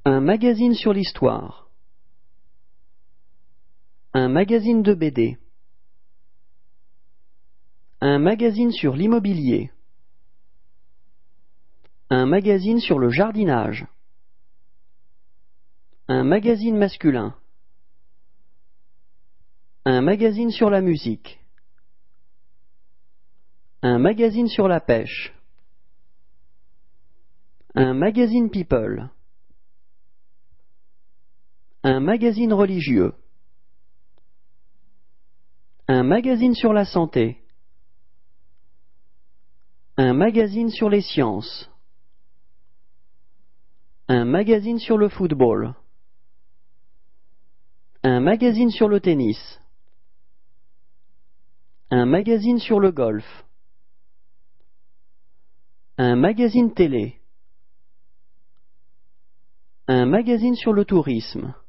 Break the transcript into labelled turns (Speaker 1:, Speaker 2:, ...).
Speaker 1: Un magazine sur l'histoire. Un magazine de BD. Un magazine sur l'immobilier. Un magazine sur le jardinage. Un magazine masculin. Un magazine sur la musique. Un magazine sur la pêche. Un magazine People. Un magazine religieux. Un magazine sur la santé. Un magazine sur les sciences. Un magazine sur le football. Un magazine sur le tennis. Un magazine sur le golf. Un magazine télé. Un magazine sur le tourisme.